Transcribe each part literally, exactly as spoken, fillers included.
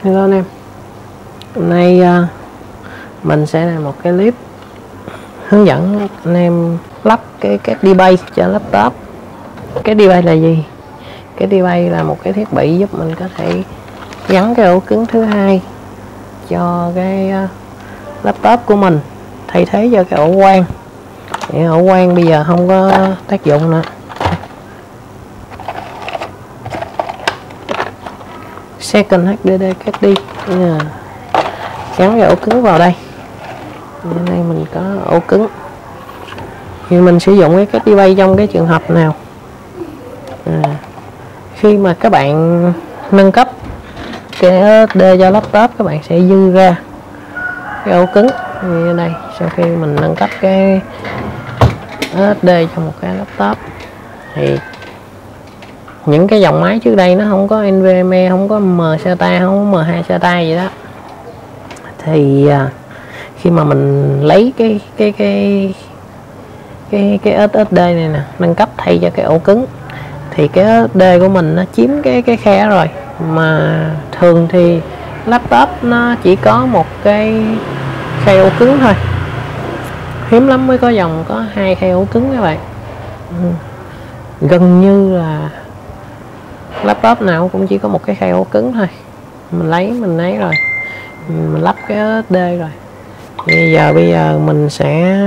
Hello anh em, hôm nay uh, mình sẽ làm một cái clip hướng dẫn anh em lắp cái cái D-Bay cho laptop. Cái D-Bay là gì? Cái D-Bay là một cái thiết bị giúp mình có thể gắn cái ổ cứng thứ hai cho cái uh, laptop của mình, thay thế cho cái ổ quang. Thì ổ quang bây giờ không có tác dụng nữa. Second hát đê đê ét đê yeah. Gắn cái ổ cứng vào đây. Ở đây mình có ổ cứng. Thì mình sử dụng cái cách D-Bay trong cái trường hợp nào? À, khi mà các bạn nâng cấp cái ét ét đê cho laptop, các bạn sẽ dư ra cái ổ cứng như đây. Sau khi mình nâng cấp cái ét ét đê cho một cái laptop thì những cái dòng máy trước đây nó không có NVMe, không có M SATA, không có M hai SATA gì đó, thì à, khi mà mình lấy cái cái cái cái cái ét ét đê này nè, nâng cấp thay cho cái ổ cứng, thì cái ét ét đê của mình nó chiếm cái cái khe rồi. Mà thường thì laptop nó chỉ có một cái khe ổ cứng thôi, hiếm lắm mới có dòng có hai khe ổ cứng các bạn. Ừ. Gần như là laptop nào cũng chỉ có một cái khe ổ cứng thôi. Mình lấy mình lấy rồi mình lắp cái ét ét đê rồi. Bây giờ bây giờ mình sẽ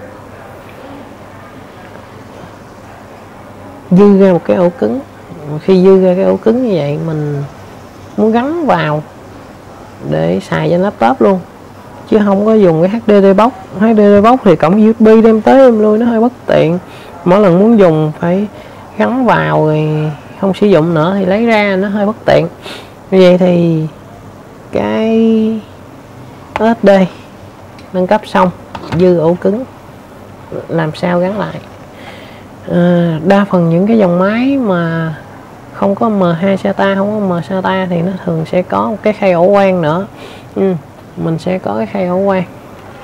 dư ra một cái ổ cứng. Khi dư ra cái ổ cứng như vậy, mình muốn gắn vào để xài trên laptop luôn, chứ không có dùng cái hát đê đê box. hát đê đê box thì cổng u ét bê đem tới đem lui, nó hơi bất tiện. Mỗi lần muốn dùng phải gắn vào rồi không sử dụng nữa thì lấy ra, nó hơi bất tiện. Như vậy thì cái ét ét đê nâng cấp xong, dư ổ cứng, làm sao gắn lại. À, đa phần những cái dòng máy mà không có M hai SATA, không có M SATA thì nó thường sẽ có một cái khay ổ quang nữa. Ừ, mình sẽ có cái khay ổ quang.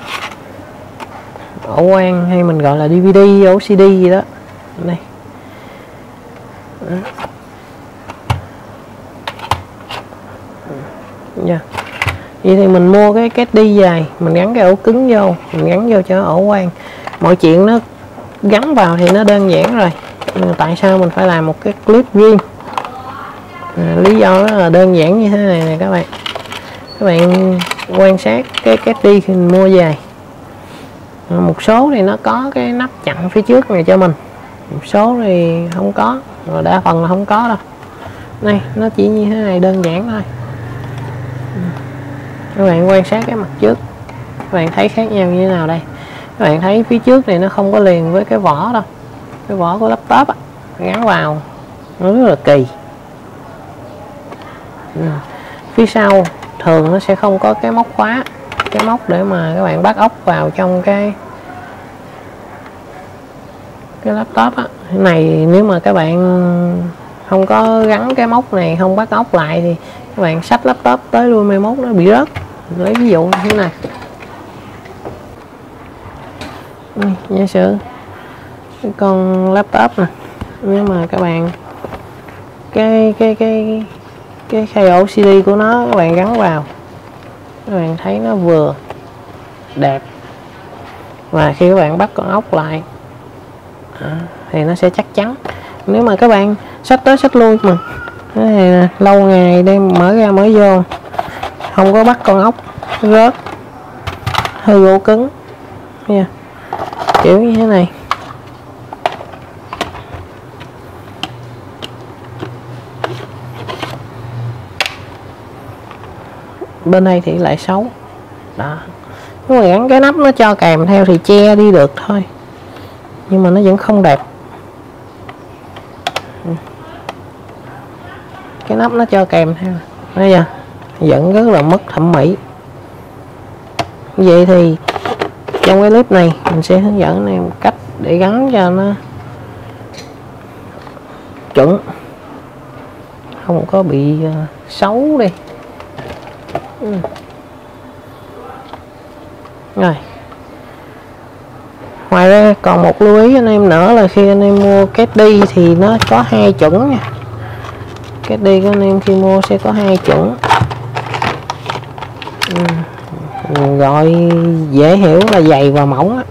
Ổ quang hay mình gọi là đê vê đê, ổ xê đê gì đó. Đây. Đó. Yeah. Vậy thì mình mua cái két đi dài, mình gắn cái ổ cứng vô, mình gắn vô cho ổ quang. Mọi chuyện nó gắn vào thì nó đơn giản rồi. Nhưng tại sao mình phải làm một cái clip riêng? À, lý do rất là đơn giản như thế này nè các bạn. Các bạn quan sát cái két đi khi mình mua về. À, một số thì nó có cái nắp chặn phía trước này cho mình, một số thì không có, rồi đa phần là không có đâu. Đây, nó chỉ như thế này, đơn giản thôi. Các bạn quan sát cái mặt trước, các bạn thấy khác nhau như thế nào đây? Các bạn thấy phía trước này nó không có liền với cái vỏ đâu, cái vỏ của laptop á, gắn vào nó rất là kỳ. Ừ. Phía sau thường nó sẽ không có cái móc khóa, cái móc để mà các bạn bắt ốc vào trong cái cái laptop á. Cái này nếu mà các bạn không có gắn cái móc này, không bắt ốc lại thì các bạn xách laptop tới luôn mai mốt nó bị rớt. Lấy ví dụ như thế này. Ừ, giả sử cái con laptop nè, nhưng mà các bạn cái cái cái cái khay ổ xê đê của nó các bạn gắn vào, các bạn thấy nó vừa đẹp, và khi các bạn bắt con ốc lại à, thì nó sẽ chắc chắn. Nếu mà các bạn xách tới xách lui mà thì lâu ngày đem mở ra mở vô không có bắt con ốc, rớt, hơi gỗ cứng nha, kiểu như thế này. Bên đây thì lại xấu đó. Nếu mà gắn cái nắp nó cho kèm theo thì che đi được thôi, nhưng mà nó vẫn không đẹp. Cái nắp nó cho kèm theo bây giờ vẫn rất là mất thẩm mỹ. Vậy thì trong cái clip này mình sẽ hướng dẫn anh em cách để gắn cho nó chuẩn, không có bị uh, xấu đi. Ừ. Rồi, ngoài ra còn một lưu ý anh em nữa là khi anh em mua két đi thì nó có hai chuẩn nha. Két đi của anh em khi mua sẽ có hai chuẩn. ừ. Gọi dễ hiểu là dày và mỏng á.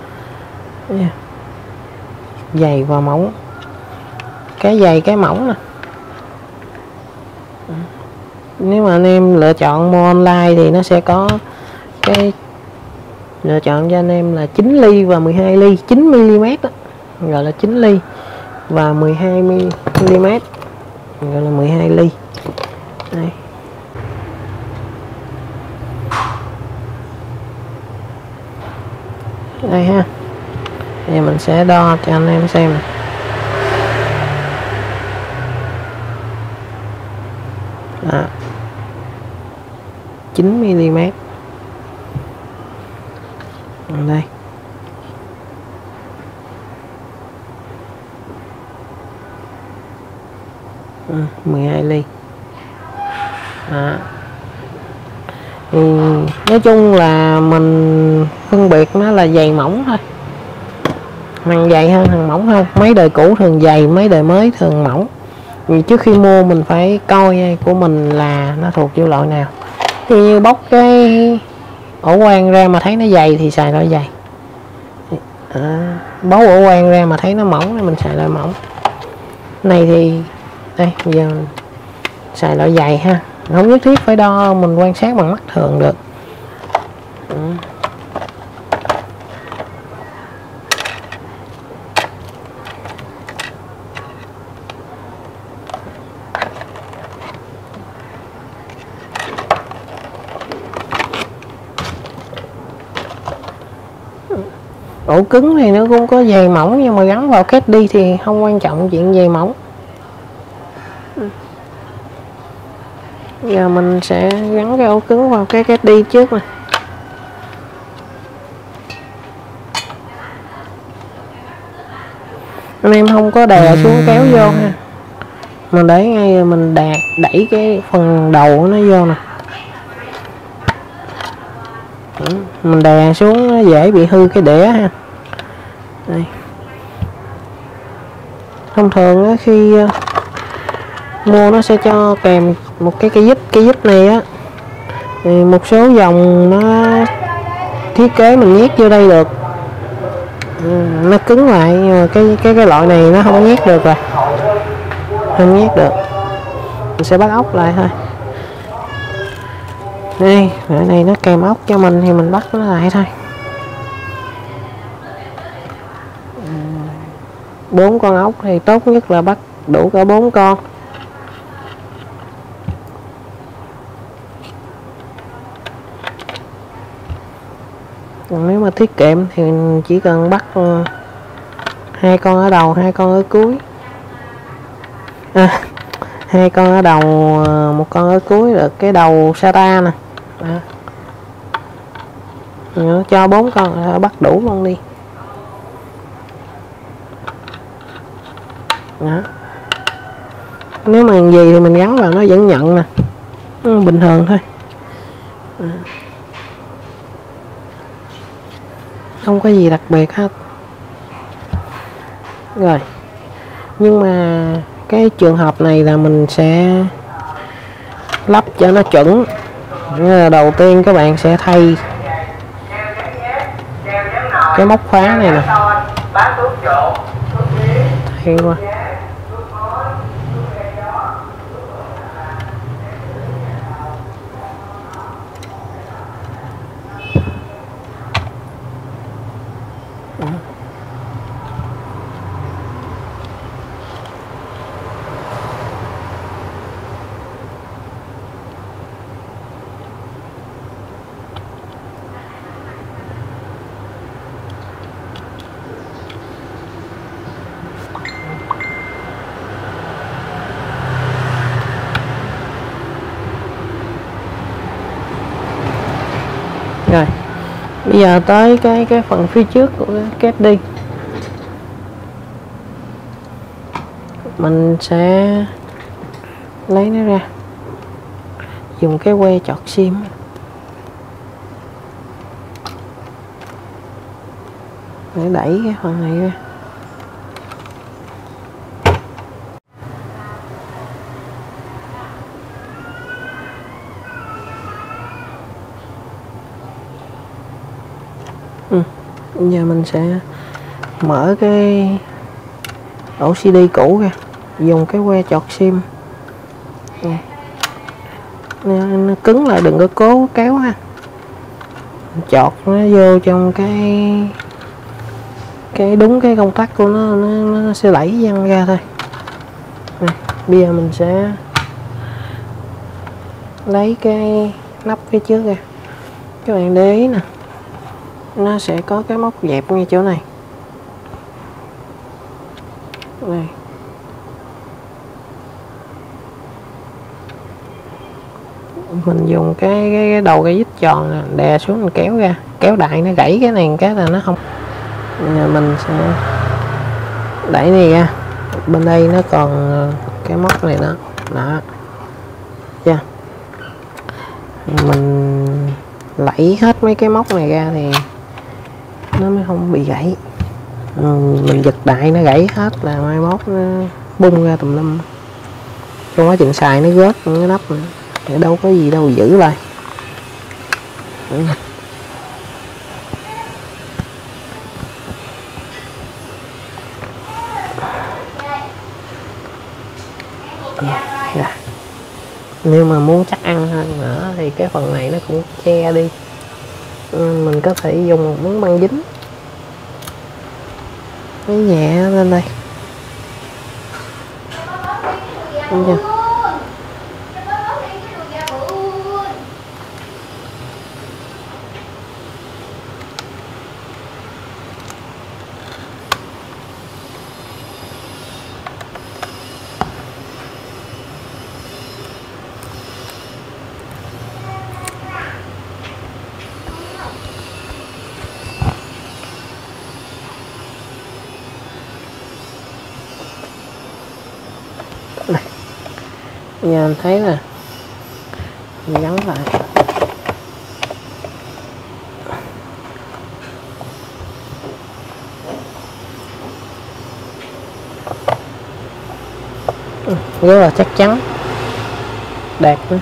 Dày và mỏng, cái dày cái mỏng nè. Nếu mà anh em lựa chọn mua online thì nó sẽ có cái lựa chọn cho anh em là chín ly và mười hai ly, chín mi-li-mét đó, gọi là chín ly, và mười hai mi-li-mét gọi là mười hai ly. Đây. Đây ha. Thì mình sẽ đo cho anh em xem. Đó. chín mi-li-mét. Đây. Ừ, mười hai ly. Đó. Thì nói chung là mình phân biệt nó là dày mỏng thôi, hàng dày hơn hàng mỏng hơn. Mấy đời cũ thường dày, mấy đời mới thường mỏng. Vì trước khi mua mình phải coi của mình là nó thuộc vô loại nào. Thì như bóc cái ổ quan ra mà thấy nó dày thì xài loại dày, à, bóc ổ quan ra mà thấy nó mỏng thì mình xài loại mỏng. Này thì đây giờ mình xài loại dày ha, không nhất thiết phải đo, mình quan sát bằng mắt thường được. Ừ. Ổ cứng thì nó cũng có dày mỏng, nhưng mà gắn vào két đi thì không quan trọng chuyện dày mỏng. Giờ mình sẽ gắn cái ổ cứng vào cái két đi trước nè. Anh em không có đè xuống kéo vô ha, mình để ngay mình đè đẩy cái phần đầu nó vô nè. Mình đè xuống nó dễ bị hư cái đĩa ha. Đây. Thông thường á, khi uh, mua nó sẽ cho kèm một cái cây giúp. Cây giúp này á thì một số dòng nó thiết kế mình nhét vô đây được, ừ, nó cứng lại, nhưng mà cái cái cái loại này nó không nhét được rồi, không nhét được. Mình sẽ bắt ốc lại thôi. Đây, loại này nó kèm ốc cho mình thì mình bắt nó lại thôi. Bốn con ốc thì tốt nhất là bắt đủ cả bốn con. Còn nếu mà tiết kiệm thì mình chỉ cần bắt hai con ở đầu, hai con ở cuối. À, hai con ở đầu, một con ở cuối, được cái đầu Sata nè. Đó. Cho bốn con bắt đủ luôn đi. Đó. Nếu mà gì thì mình gắn vào nó vẫn nhận nè, ừ, bình thường thôi. Đó. Không có gì đặc biệt hết. Rồi, nhưng mà cái trường hợp này là mình sẽ lắp cho nó chuẩn. Đầu tiên các bạn sẽ thay cái móc khóa này nè, thay qua. Rồi, bây giờ tới cái cái phần phía trước của cái két đi. Mình sẽ lấy nó ra, dùng cái que chọt sim để đẩy cái phần này ra. Giờ mình sẽ mở cái ổ xê đê cũ ra, dùng cái que chọt sim. Nó, nó cứng lại, đừng có cố kéo ha, chọt nó vô trong cái cái đúng cái công tắc của nó, nó, nó sẽ đẩy văng ra thôi. Này, bây giờ mình sẽ lấy cái nắp phía trước ra, các bạn để ý nè, nó sẽ có cái móc dẹp ngay chỗ này. Đây. Mình dùng cái, cái, cái đầu cái dít tròn nè, đè xuống mình kéo ra, kéo đại nó gãy cái này cái là nó không. Giờ mình sẽ đẩy này ra, bên đây nó còn cái móc này đó, đó. Chưa? Mình lẫy hết mấy cái móc này ra thì nó mới không bị gãy. Mình giật đại nó gãy hết là mai mốt nó bung ra tùm lum. Trong quá trình xài nó rớt cái nắp nữa, để đâu có gì đâu giữ lại. Yeah. Nếu mà muốn chắc ăn hơn nữa thì cái phần này nó cũng che đi, mình có thể dùng một miếng băng dính lấy nhẹ lên đây. Đúng chưa? Này. Giờ anh thấy nè, mình gắn lại. Ừ, rất là chắc chắn, đẹp nữa.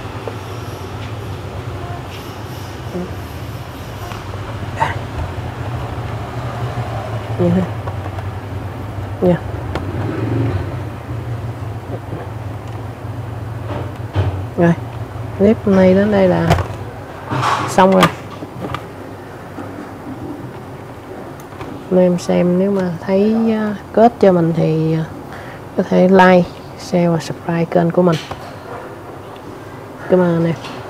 Như thế. Nha. Rồi, clip hôm nay đến đây là xong rồi. Anh em xem nếu mà thấy có ích cho mình thì có thể like, share và subscribe kênh của mình. Cảm ơn anh em.